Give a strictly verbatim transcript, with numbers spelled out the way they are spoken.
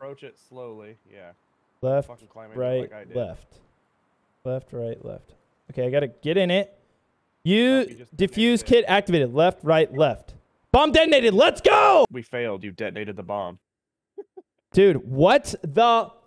approach it slowly. Yeah. Left, Fucking climb in right, like I did. left. Left, right, left. Okay, I gotta get in it. You, you just diffuse detonated kit activated. Left, right, left. Bomb detonated. Let's go! We failed. You detonated the bomb. Dude, what the